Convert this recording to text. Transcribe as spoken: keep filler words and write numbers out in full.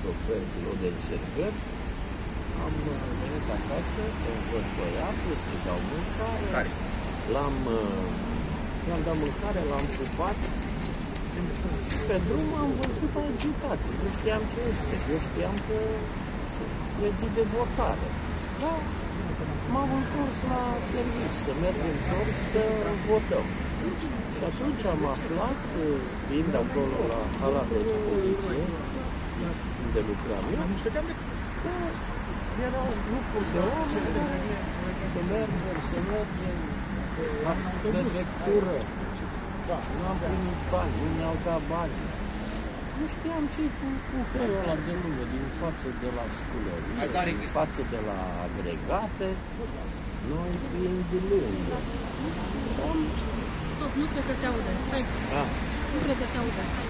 șofer pilot de încercări. Am venit acasă să-mi văd băiatul, să-i dau mâncare. L-am i-am dat mâncare, l-am pupat. Și pe drum am văzut agitație. Nu știam ce este. Eu știam că e zi de votare. Da, m-am întors la serviciu, să mergem toți să votăm. Și atunci am aflat, fiind acolo la hala de expoziție, unde lucram eu, că erau grupuri de oameni, să mergem, să mergem, la prefectură. Nu am primit bani, nu mi-au dat bani. Nu știam ce-i cu, cu felul ăla de lume, din față de la sculărie, din față de la agregate, noi fiind de lângă. Stop, nu cred că se aude, stai. Da. Nu cred că se aude, stai.